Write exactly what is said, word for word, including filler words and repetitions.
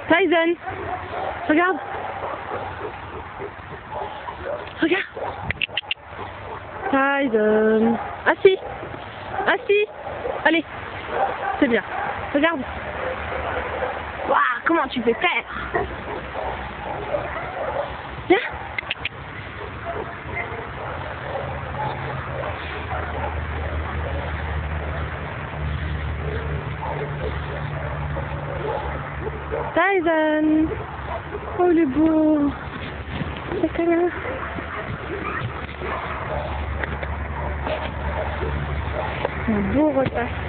Tyson, regarde. Regarde. Tyson. Assis. Assis. Allez. C'est bien. Regarde. Waouh, comment tu fais faire? Viens. Tyson. Oh le beau. C'est quand même. Un beau repas.